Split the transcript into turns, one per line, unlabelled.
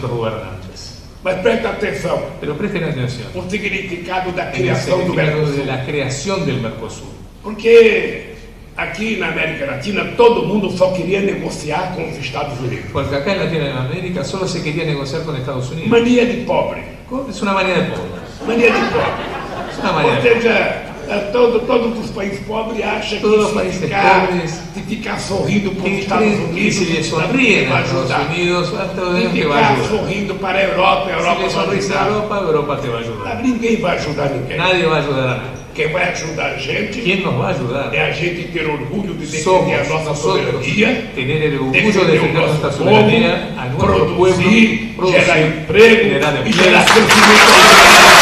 nuestros gobernantes.
Mas presta atenção,
Pero presten atención
o significado da
en el
criação do
significado
Mercosul.
de la creación del Mercosur.
Porque aqui na América Latina todo mundo só queria negociar com os Estados Unidos.
Porque acá en Latinoamérica solo se quería negociar con Estados Unidos.
Mania de pobre.
Es una manera de pobre.
Mania de pobre.
Es una
Ou
manera de pobre.
seja, todos os países pobres acham
Todos os
que
países
se ficar sorrindo para os
Que
Estados
creen que
Unidos,
si le sonríen
vai
a Estados
ajudar.
Unidos, Estados
E
Unidos te va a
ficar
ayudar.
sorrindo para a Europa, a
Si
Europa
le
vai
sonríes a
ajudar.
Europa, Europa te va a ayudar.
Ninguém vai ajudar ninguém.
Nadie va a ayudar a nadie.
Quem vai ajudar a gente
¿Quién nos va a ayudar?
é a gente ter orgulho de
Somos
defender a nossa
nosotros,
soberania,
tener el orgullo de
defender o
defender nuestra
nosso
soberanía, a
povo,
nuestro pueblo,
produzir, gerar
producir,
emprego
generar
e
empleo
gerar crescimento.